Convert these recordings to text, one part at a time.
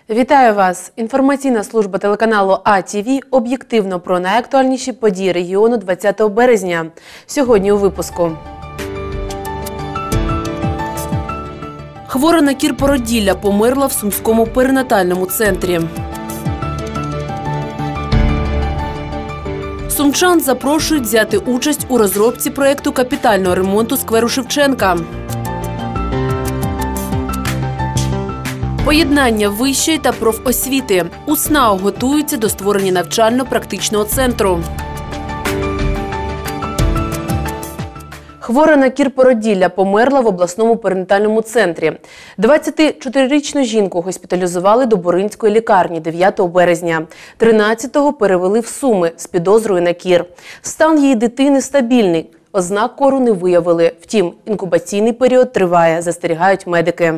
Вітаю вас! Інформаційна служба телеканалу АТВ об'єктивно про найактуальніші події регіону 20 березня. Сьогодні у випуску. Хвора на кір породілля померла в Сумському перинатальному центрі. Сумчан запрошують взяти участь у розробці проєкту капітального ремонту скверу Шевченка. Поєднання вищої та профосвіти. У СНАУ готуються до створення навчально-практичного центру. Хвора на кір породілля померла в обласному перинатальному центрі. 24-річну жінку госпіталізували до Буринської лікарні 9 березня. 13-го перевели в Суми з підозрою на кір. Стан її дитини стабільний. Ознак кору не виявили. Втім, інкубаційний період триває, застерігають медики.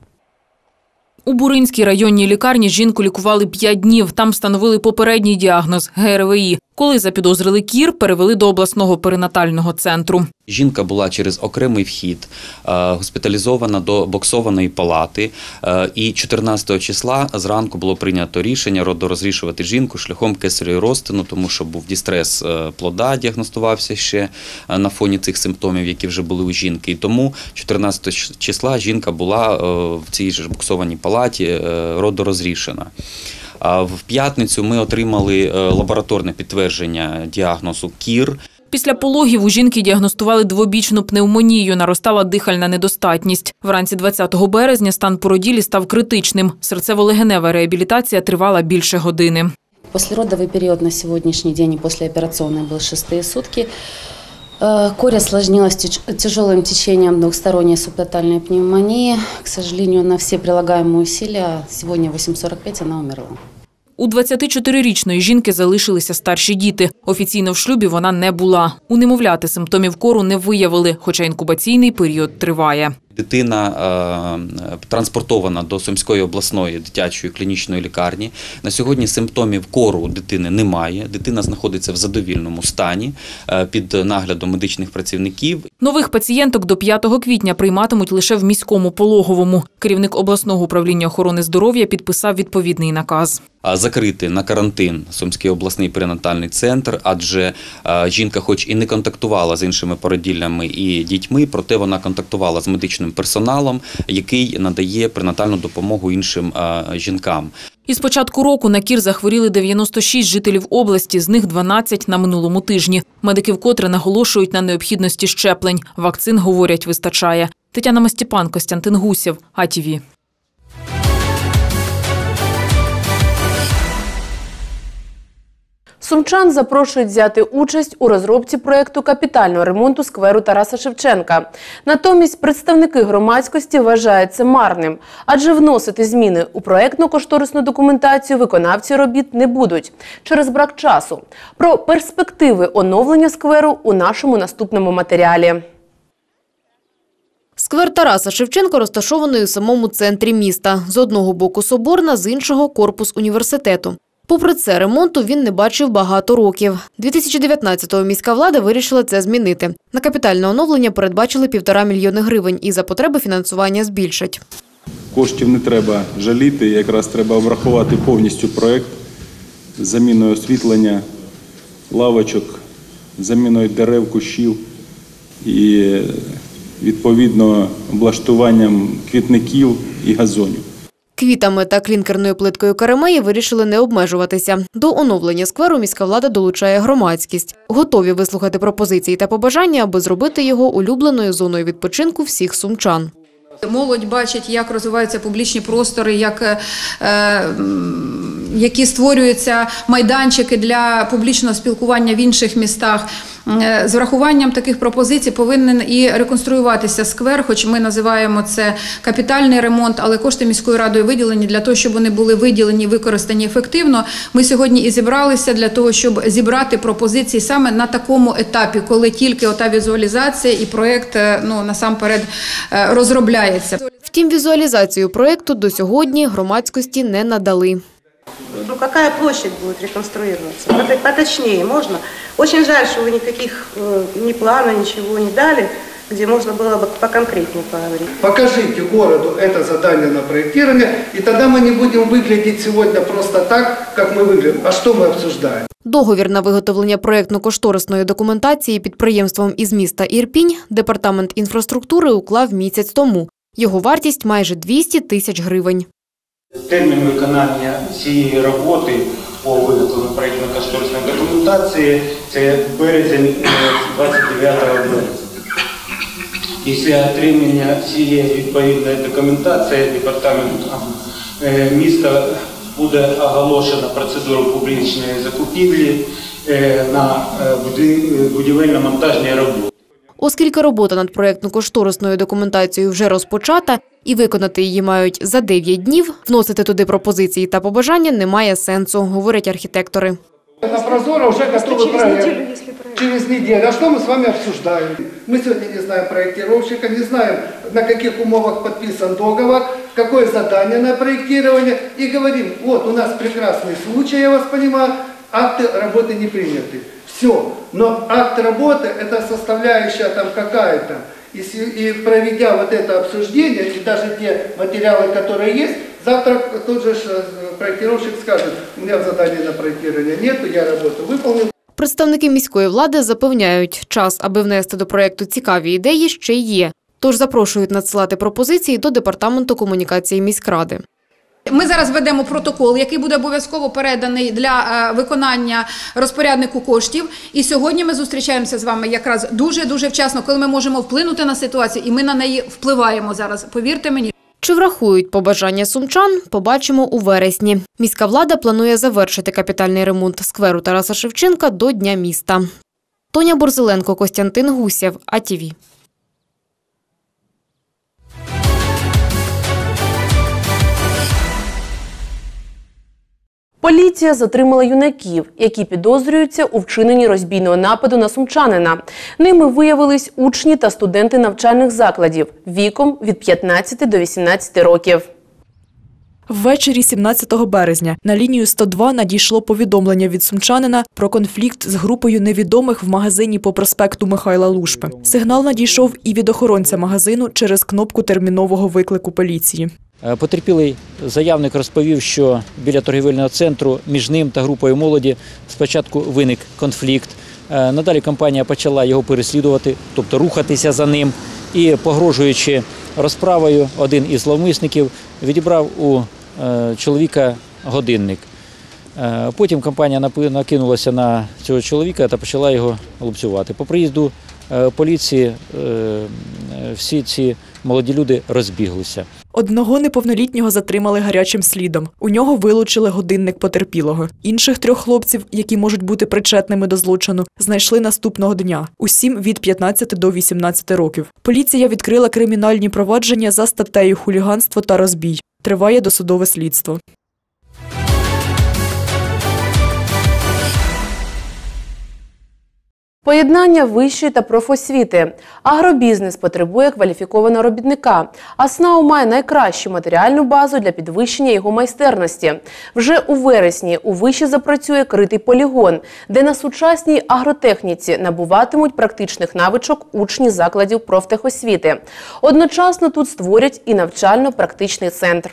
У Буринській районній лікарні жінку лікували 5 днів. Там встановили попередній діагноз – ГРВІ. Коли запідозрили кір, перевели до обласного перинатального центру. Жінка була через окремий вхід госпіталізована до боксованої палати. І 14 числа зранку було прийнято рішення родорозрішувати жінку шляхом кесаревого розтину, тому що був дистрес плода, діагностувався ще на фоні цих симптомів, які вже були у жінки. І тому 14 числа жінка була в цій ж боксованій палаті родорозрішена. В п'ятницю ми отримали лабораторне підтвердження діагнозу кір. Після пологів у жінки діагностували двобічну пневмонію, наростала дихальна недостатність. Вранці 20 березня стан породілі став критичним. Серцево-легенева реабілітація тривала більше години. Послеродовий період на сьогоднішній день і післяопераційний був 6 сутки. Корь осложнилась тяжелым течением двухсторонней субтотальной пневмонии. К сожалению, на все прилагаемые усилия сегодня в 8:45 она умерла. У 24-річної жінки залишилися старші діти. Офіційно в шлюбі вона не була. У немовляти симптомів кору не виявили, хоча інкубаційний період триває. Дитина транспортована до Сумської обласної дитячої клінічної лікарні. На сьогодні симптомів кору у дитини немає. Дитина знаходиться в задовільному стані під наглядом медичних працівників. Нових пацієнток до 5 квітня прийматимуть лише в міському пологовому. Керівник обласного управління охорони здоров'я підписав відповідний наказ. Закрити на карантин Сумський обласний перинатальний центр, адже жінка хоч і не контактувала з іншими породіллями і дітьми, проте вона контактувала з медичним персоналом, який надає перинатальну допомогу іншим жінкам. Із початку року на кір захворіли 96 жителів області, з них 12 на минулому тижні. Медики вкотре наголошують на необхідності щеплень. Вакцин, говорять, вистачає. Тетяна Мастіпан, Костянтин Гусєв, АТВ. Сумчан запрошують взяти участь у розробці проєкту капітального ремонту скверу Тараса Шевченка. Натомість представники громадськості вважають це марним, адже вносити зміни у проєктно-кошторисну документацію виконавці робіт не будуть через брак часу. Про перспективи оновлення скверу у нашому наступному матеріалі. Сквер Тараса Шевченка розташований у самому центрі міста. З одного боку Соборна, з іншого – корпус університету. Попри це, ремонту він не бачив багато років. 2019-го міська влада вирішила це змінити. На капітальне оновлення передбачили 1,5 мільйони гривень і за потреби фінансування збільшать. Коштів не треба жаліти, якраз треба обрахувати повністю проєкт з заміною освітлення, лавочок, заміною дерев, кущів і, відповідно, облаштуванням квітників і газонів. Квітами та клінкерною плиткою Карамеї вирішили не обмежуватися. До оновлення скверу міська влада долучає громадськість. Готові вислухати пропозиції та побажання, аби зробити його улюбленою зоною відпочинку всіх сумчан. Молодь бачить, як розвиваються публічні простори, які створюються майданчики для публічного спілкування в інших містах. З врахуванням таких пропозицій повинен і реконструюватися сквер, хоч ми називаємо це капітальний ремонт, але кошти міською радою виділені для того, щоб вони були виділені і використані ефективно. Ми сьогодні і зібралися для того, щоб зібрати пропозиції саме на такому етапі, коли тільки ота візуалізація і проєкт насамперед розробляється. Втім, візуалізацію проєкту до сьогодні громадськості не надали. Какая площадь будет реконструироваться? Поточнее можно. Очень жаль, что вы никаких ни плана, ничего не дали. где можно было бы поконкретнее поговорить. Покажите городу это задание на проектирование, и тогда мы не будем выглядеть сегодня просто так, как мы выглядим. А что мы обсуждаем? Договір на виготовлення проєктно-кошторисної документації підприємством із міста Ірпінь Департамент інфраструктури уклав місяць тому. Його вартість – майже 200 тисяч гривень. Термін виконання цієї роботи по виготовленню проєктно-кошторисної документації – це березень 29 березня. Після отримання цієї відповідної документації департаментом міста буде оголошена процедура публічної закупівлі на будівельно-монтажні роботи. Оскільки робота над проєктно-кошторисною документацією вже розпочата і виконати її мають за 9 днів, вносити туди пропозиції та побажання немає сенсу, говорять архітектори. На Прозоро уже готовый проект. Через неделю. А что мы с вами обсуждаем? Мы сегодня не знаем проектировщика, не знаем, на каких умовах подписан договор, какое задание на проектирование. И говорим, вот у нас прекрасный случай, я вас понимаю, акты работы не приняты. Все. Но акт работы – это составляющая там какая-то. И проведя вот это обсуждение, и даже те материалы, которые есть, завтра тот же проектировщик скажет, у меня задания на проектирование нету, я работу выполнил. Представники міської влади запевняють, час, аби внести до проєкту цікаві ідеї, ще є. Тож запрошують надсилати пропозиції до Департаменту комунікації міськради. Ми зараз ведемо протокол, який буде обов'язково переданий для виконання розпоряднику коштів. І сьогодні ми зустрічаємося з вами якраз дуже-дуже вчасно, коли ми можемо вплинути на ситуацію, і ми на неї впливаємо зараз, повірте мені. Чи врахують побажання сумчан, побачимо у вересні. Міська влада планує завершити капітальний ремонт скверу Тараса Шевченка до Дня міста. Тоня Борзеленко, Костянтин Гусєв, АТВ. Поліція затримала юнаків, які підозрюються у вчиненні розбійного нападу на сумчанина. Ними виявились учні та студенти навчальних закладів віком від 15 до 18 років. Ввечері 17 березня на лінію 102 надійшло повідомлення від сумчанина про конфлікт з групою невідомих в магазині по проспекту Михайла Лушпи. Сигнал надійшов і від охоронця магазину через кнопку термінового виклику поліції. Потерпілий заявник розповів, що біля торгівельного центру між ним та групою молоді спочатку виник конфлікт. Надалі компанія почала його переслідувати, тобто рухатися за ним. І, погрожуючи розправою, один із зловмисників відібрав у чоловіка годинник. Потім компанія накинулася на цього чоловіка та почала його лупцювати. По приїзду поліції всі ці молоді люди розбіглися. Одного неповнолітнього затримали гарячим слідом. У нього вилучили годинник потерпілого. Інших 3 хлопців, які можуть бути причетними до злочину, знайшли наступного дня. Усім від 15 до 18 років. Поліція відкрила кримінальні провадження за статтею «Хуліганство та розбій». Триває досудове слідство. Поєднання вищої та профосвіти. Агробізнес потребує кваліфікованого робітника, а СНАУ має найкращу матеріальну базу для підвищення його майстерності. Вже у вересні у виші запрацює критий полігон, де на сучасній агротехніці набуватимуть практичних навичок учні закладів профтехосвіти. Одночасно тут створять і навчально-практичний центр.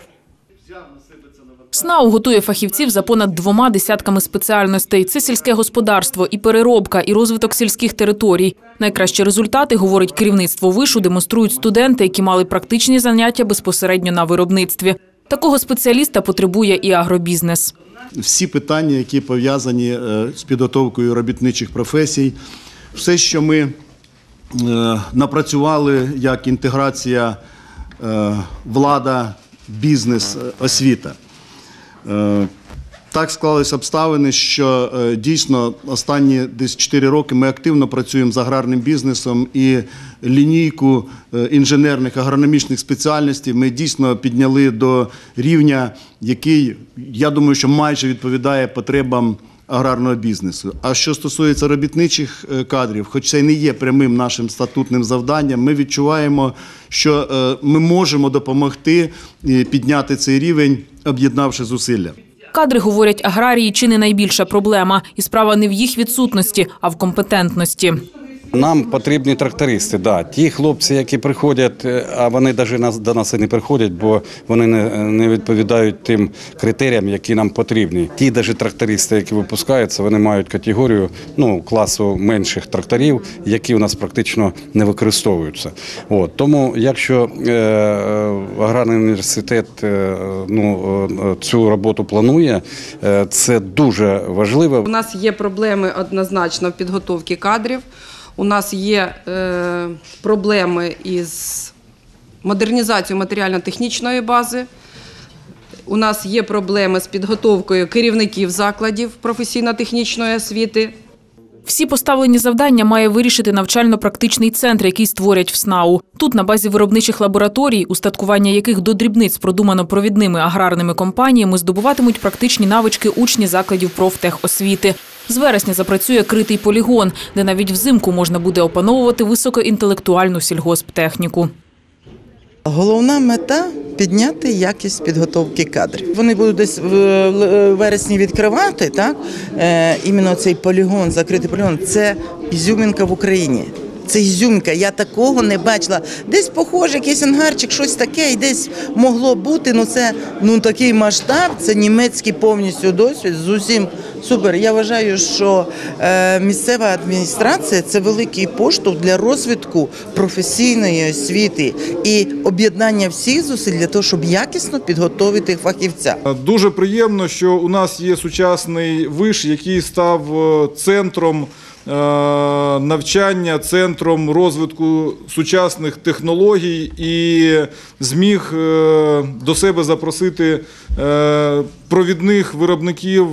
СНАУ готує фахівців за понад 2 десятками спеціальностей. Це сільське господарство, і переробка, і розвиток сільських територій. Найкращі результати, говорить керівництво вишу, демонструють студенти, які мали практичні заняття безпосередньо на виробництві. Такого спеціаліста потребує і агробізнес. Всі питання, які пов'язані з підготовкою робітничих професій, все, що ми напрацювали як інтеграція влада, бізнес, освіта. Так склались обставини, що дійсно останні десь 4 роки ми активно працюємо з аграрним бізнесом, і лінійку інженерних агрономічних спеціальностей ми дійсно підняли до рівня, який, я думаю, що майже відповідає потребам аграрного бізнесу. А що стосується робітничих кадрів, хоч це і не є прямим нашим статутним завданням, ми відчуваємо, що ми можемо допомогти підняти цей рівень, об'єднавши зусилля. Кадри, говорять аграрії, чи не найбільша проблема. І справа не в їх відсутності, а в компетентності. Нам потрібні трактористи, да. Ті хлопці, які приходять, а вони навіть до нас і не приходять, бо вони не відповідають тим критеріям, які нам потрібні. Ті навіть трактористи, які випускаються, вони мають категорію класу менших тракторів, які у нас практично не використовуються. Тому якщо аграрний університет цю роботу планує, це дуже важливо. У нас є проблеми однозначно в підготовці кадрів. У нас є проблеми із модернізацією матеріально-технічної бази. У нас є проблеми з підготовкою керівників закладів професійно-технічної освіти. Всі поставлені завдання має вирішити навчально-практичний центр, який створять в СНАУ. Тут на базі виробничих лабораторій, устаткування яких до дрібниць продумано провідними аграрними компаніями, здобуватимуть практичні навички учні закладів профтехосвіти. З вересня запрацює критий полігон, де навіть взимку можна буде опановувати високоінтелектуальну сільгосптехніку. Головна мета – підняти якість підготовки кадрів. Вони будуть десь в вересні відкривати, так? Іменно цей полігон, закритий полігон – це ізюминка в Україні. Це ізюминка, я такого не бачила. Десь похоже, якийсь ангарчик, щось таке, і десь могло бути, це такий масштаб, це німецький повністю досвід, з усім супер. Я вважаю, що місцева адміністрація – це великий поштовх для розвитку професійної освіти і об'єднання всіх зусиль для того, щоб якісно підготовити фахівця. Дуже приємно, що у нас є сучасний виш, який став центром навчання, центром розвитку сучасних технологій і зміг до себе запросити провідних виробників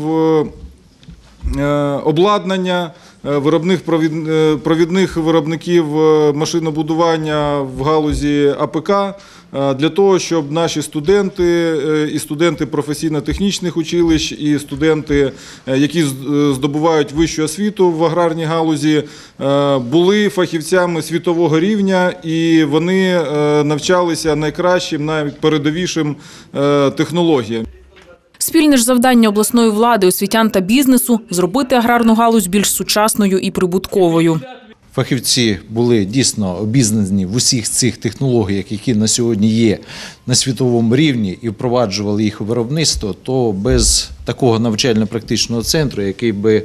обладнання, провідних виробників машинобудування в галузі АПК, для того, щоб наші студенти і студенти професійно-технічних училищ, і студенти, які здобувають вищу освіту в аграрній галузі, були фахівцями світового рівня і вони навчалися найкращим, найпередовішим технологіям. Спільне ж завдання обласної влади, освітян та бізнесу – зробити аграрну галузь більш сучасною і прибутковою. Фахівці були дійсно обізнані в усіх цих технологіях, які на сьогодні є на світовому рівні, і впроваджували їх у виробництво, то без такого навчально-практичного центру, який би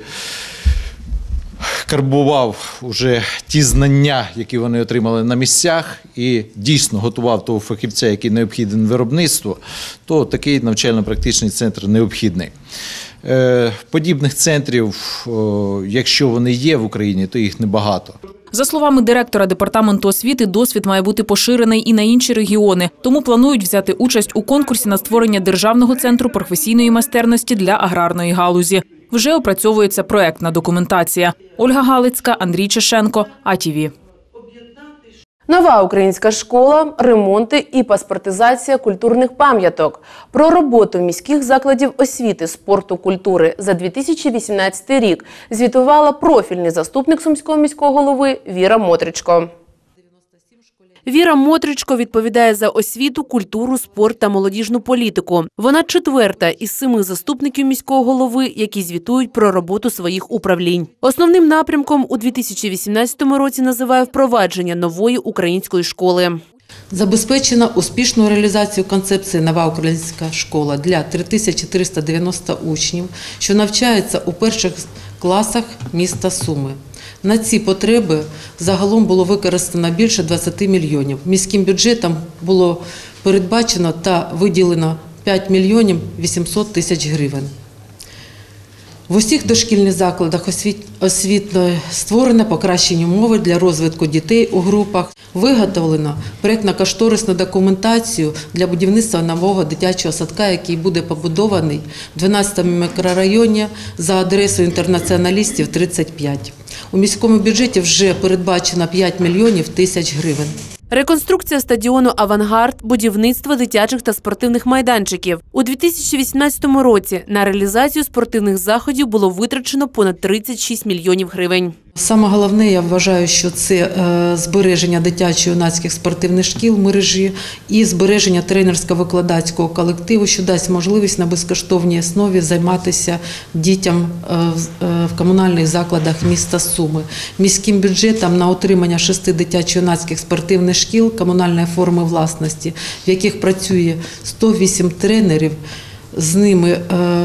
карбував уже ті знання, які вони отримали на місцях, і дійсно готував того фахівця, який необхідний виробництву, то такий навчально-практичний центр необхідний. Подібних центрів, якщо вони є в Україні, то їх небагато. За словами директора Департаменту освіти, досвід має бути поширений і на інші регіони. Тому планують взяти участь у конкурсі на створення Державного центру професійної майстерності для аграрної галузі. Вже опрацьовується проектна документація. Ольга Галицька, Андрій Чешенко, АТВ. Нова українська школа, ремонти і паспортизація культурних пам'яток. Про роботу міських закладів освіти, спорту, культури за 2018 рік звітувала профільний заступник Сумського міського голови Віра Мотричко. Віра Мотричко відповідає за освіту, культуру, спорт та молодіжну політику. Вона четверта із 7 заступників міського голови, які звітують про роботу своїх управлінь. Основним напрямком у 2018 році називає впровадження нової української школи. Забезпечено успішну реалізацію концепції «Нова українська школа» для 3390 учнів, що навчаються у перших класах міста Суми. На ці потреби загалом було використано більше 20 мільйонів. Міським бюджетом було передбачено та виділено 5 мільйонів 800 тисяч гривень. В усіх дошкільних закладах освіти створено покращені умови для розвитку дітей у групах, виготовлено проєктно-кошторисну документацію для будівництва нового дитячого садка, який буде побудований в 12-му мікрорайоні за адресою Інтернаціоналістів 35. У міському бюджеті вже передбачено 5 мільйонів тисяч гривень. Реконструкція стадіону «Авангард», будівництво дитячих та спортивних майданчиків. У 2018 році на реалізацію спортивних заходів було витрачено понад 36 мільйонів гривень. Саме головне, я вважаю, що це збереження дитячо-юнацьких спортивних шкіл мережі і збереження тренерсько-викладацького колективу, що дасть можливість на безкоштовній основі займатися дітям в комунальних закладах міста Суми. Міським бюджетом на утримання 6 дитячо-юнацьких спортивних шкіл комунальної форми власності, в яких працює 108 тренерів, з ними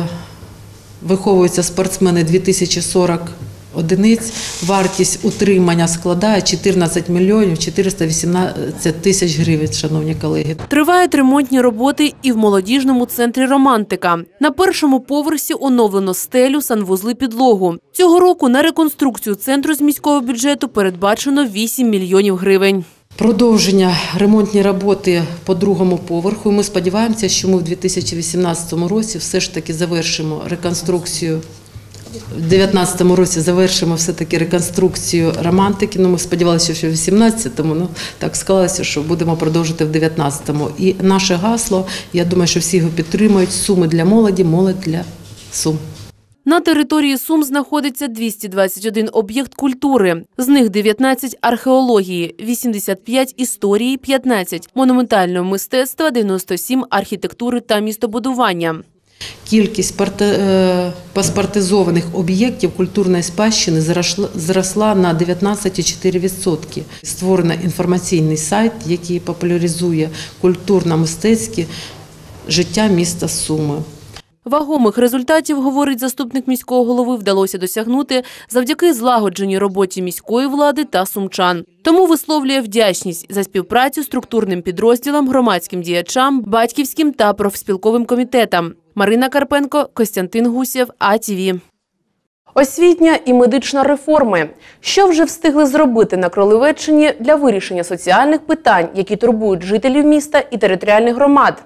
виховуються спортсмени 2040 одиниць, вартість утримання складає 14 мільйонів 418 тисяч гривень, шановні колеги. Тривають ремонтні роботи і в молодіжному центрі «Романтика». На першому поверсі оновлено стелю, санвузли, підлогу. Цього року на реконструкцію центру з міського бюджету передбачено 8 мільйонів гривень. Продовження ремонтні роботи по другому поверху. Ми сподіваємося, що ми в 2018 році все ж таки завершимо реконструкцію. В 2019 році завершимо все-таки реконструкцію «Романтики». Ми сподівалися, що в 2018-му, так склалося, що будемо продовжувати в 2019-му. І наше гасло, я думаю, що всі його підтримують, «Суми для молоді, молодь для Сум». На території Сум знаходиться 221 об'єкт культури. З них 19 – археології, 85 – історії, 15 – монументального мистецтва, 97 – архітектури та містобудування. Кількість паспортизованих об'єктів культурної спадщини зросла на 19,4%. Створено інформаційний сайт, який популяризує культурно-мистецьке життя міста Суми. Вагомих результатів, говорить заступник міського голови, вдалося досягнути завдяки злагодженій роботі міської влади та сумчан. Тому висловлює вдячність за співпрацю структурним підрозділам, громадським діячам, батьківським та профспілковим комітетам. Марина Карпенко, Костянтин Гусєв, АТВ. Освітня і медична реформи. Що вже встигли зробити на Кролевеччині для вирішення соціальних питань, які турбують жителів міста і територіальних громад?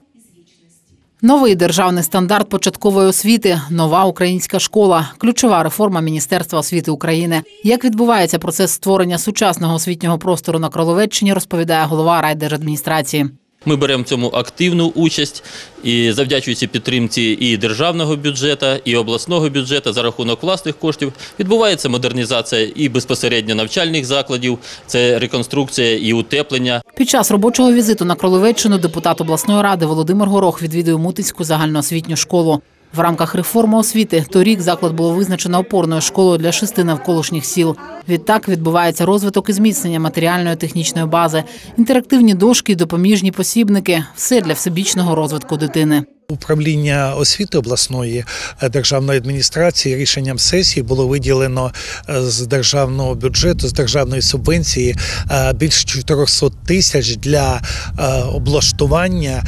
Новий державний стандарт початкової освіти, нова українська школа, ключова реформа Міністерства освіти України. Як відбувається процес створення сучасного освітнього простору на Кролевеччині, розповідає голова райдержадміністрації. Ми беремо в цьому активну участь і завдячуючи підтримці і державного бюджету, і обласного бюджету за рахунок власних коштів відбувається модернізація і безпосередньо навчальних закладів, це реконструкція і утеплення. Під час робочого візиту на Кролевеччину депутат обласної ради Володимир Горох відвідує Мутинську загальноосвітню школу. В рамках реформи освіти торік заклад було визначено опорною школою для 6 навколишніх сіл. Відтак відбувається розвиток і зміцнення матеріальної технічної бази, інтерактивні дошки, допоміжні посібники – все для всебічного розвитку дитини. Управління освіти обласної державної адміністрації рішенням сесії було виділено з державного бюджету, з державної субвенції більше 400 тисяч для облаштування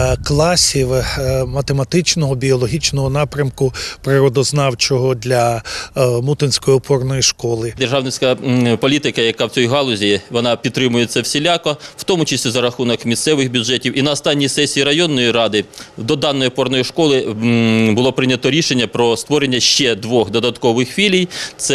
класів математичного, біологічного напрямку, природознавчого для Мутинської опорної школи. Державницька політика, яка в цій галузі, вона підтримується всіляко, в тому числі за рахунок місцевих бюджетів. І на останній сесії районної ради до даної опорної школи було прийнято рішення про створення ще 2 додаткових філій.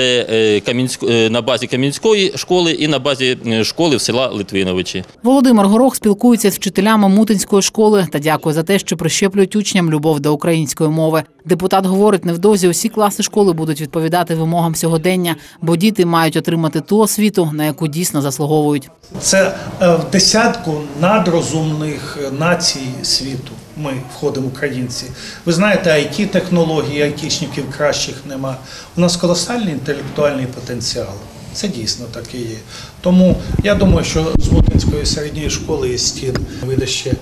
Це на базі Кам'янської школи і на базі школи в села Литвиновичі. Володимир Горох спілкується з вчителями Мутинської школи та дякує за те, що прищеплюють учням любов до української мови. Депутат говорить, невдовзі усі класи школи будуть відповідати вимогам сьогодення, бо діти мають отримати ту освіту, на яку дійсно заслуговують. Це в десятку надрозумних націй світу. Ми входимо, українці. Ви знаєте, IT-технології, айтішників кращих нема. У нас колосальний інтелектуальний потенціал. Це дійсно так і є. Тому я думаю, що з Мутинської середньої школи із стін вийде ще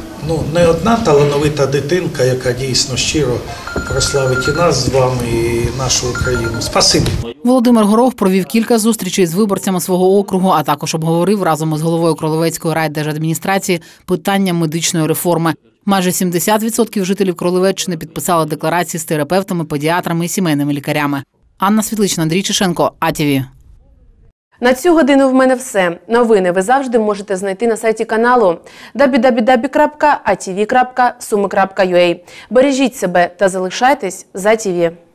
не одна талановита дитинка, яка дійсно щиро прославить і нас з вами, і нашу Україну. Спасибі. Володимир Горох провів кілька зустрічей з виборцями свого округу, а також обговорив разом із головою Кролевецької райдержадміністрації питання медичної реформи. Майже 70% жителів Кролевеччини підписали декларації з терапевтами, педіатрами і сімейними лікарями. Анна Світлична, Андрій Чешенко, АТВ. На цю годину в мене все. Новини ви завжди можете знайти на сайті каналу www.atv.sumi.ua. Бережіть себе та залишайтесь з АТВ.